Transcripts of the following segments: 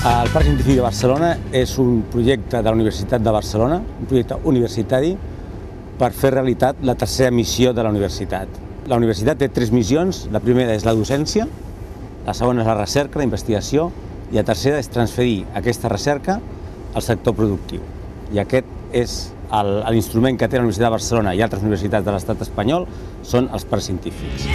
El Parc Científic de Barcelona és un projecte de la Universitat de Barcelona, un projecte universitari per fer realitat la tercera missió de la universitat. La universitat té 3 missions, la primera és la docència, la segona és la recerca, la investigació, i la tercera és transferir aquesta recerca al sector productiu. I aquest és l'instrument que té la Universitat de Barcelona i altres universitats de l'estat espanyol, són els parcs científics.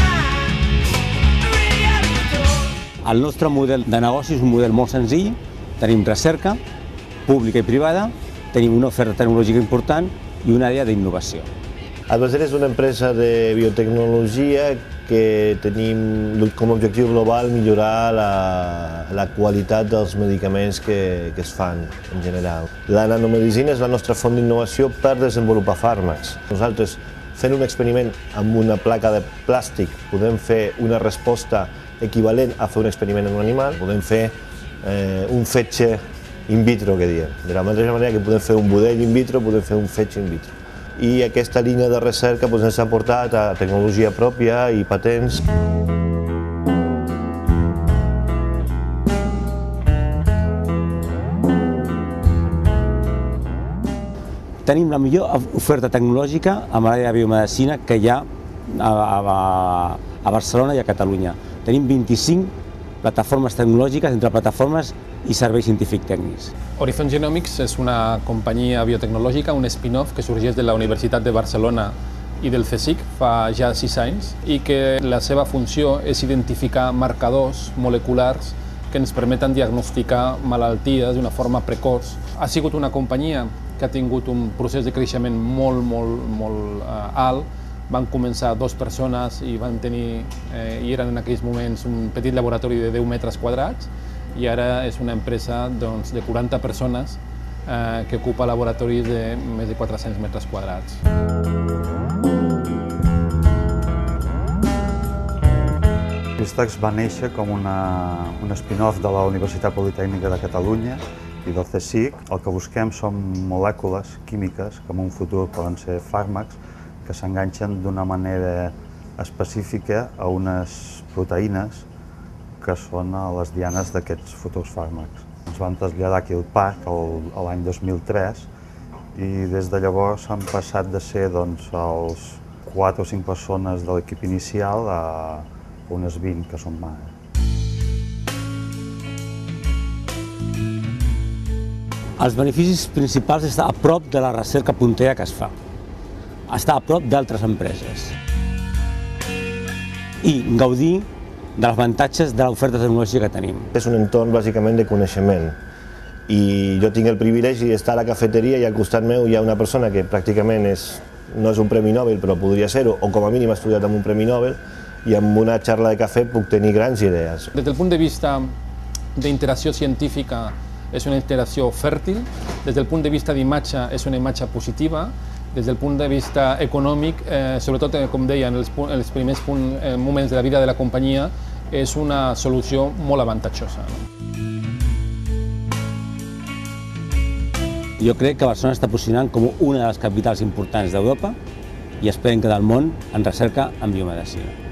El nostre model de negoci és un model molt senzill. Tenim recerca pública i privada, tenim una oferta tecnològica important i una àrea d'innovació. Advaser és una empresa de biotecnologia que tenim com a objectiu global millorar la qualitat dels medicaments que es fan en general. La nanomedicina és la nostra font d'innovació per desenvolupar fàrmacs. Nosaltres, fent un experiment amb una placa de plàstic, podem fer una resposta equivalent a fer un experiment en un animal, podem fer un fetge in vitro, que diem. De la mateixa manera que podem fer un budell in vitro, podem fer un fetge in vitro. I aquesta línia de recerca ens ha portat a tecnologia pròpia i patents. Tenim la millor oferta tecnològica amb l'àrea de biomedicina que hi ha a Barcelona i a Catalunya. Tenim 25 plataformes tecnològiques entre plataformes i serveis científic-tècnics. Horizon Genomics és una companyia biotecnològica, un spin-off que sorgeix de la Universitat de Barcelona i del CSIC fa ja 6 anys i que la seva funció és identificar marcadors moleculars que ens permeten diagnosticar malalties d'una forma precoç. Ha sigut una companyia que ha tingut un procés de creixement molt alt. Van començar 2 persones i van tenir, i eren en aquells moments un petit laboratori de 10 metres quadrats, i ara és una empresa de 40 persones que ocupa laboratoris de més de 400 metres quadrats. Vistax va néixer com un spin-off de la Universitat Politècnica de Catalunya i del CSIC. El que busquem són molècules químiques que en un futur poden ser fàrmacs que s'enganxen d'una manera específica a unes proteïnes que són a les dianes d'aquests futurs fàrmacs. Ens van traslladar aquí al parc l'any 2003 i des de llavors han passat de ser els 4 o 5 persones de l'equip inicial a unes 20 que són ara. Els beneficis principals és estar a prop de la recerca puntera que es fa, estar a prop d'altres empreses i gaudir dels avantatges de l'oferta tecnològica que tenim. És un entorn bàsicament de coneixement i jo tinc el privilegi d'estar a la cafeteria i al costat meu hi ha una persona que pràcticament no és un premi Nobel però podria ser-ho, o com a mínim ha estudiat amb un premi Nobel, i amb una xarra de cafè puc tenir grans idees. Des del punt de vista d'interacció científica és una interacció fèrtil, des del punt de vista d'imatge és una imatge positiva, des del punt de vista econòmic, sobretot, com deia, en els primers moments de la vida de la companyia, és una solució molt avantatjosa. Jo crec que Barcelona està posicionant com una de les capitals importants d'Europa i esperem que del món en recerca en biomedicina.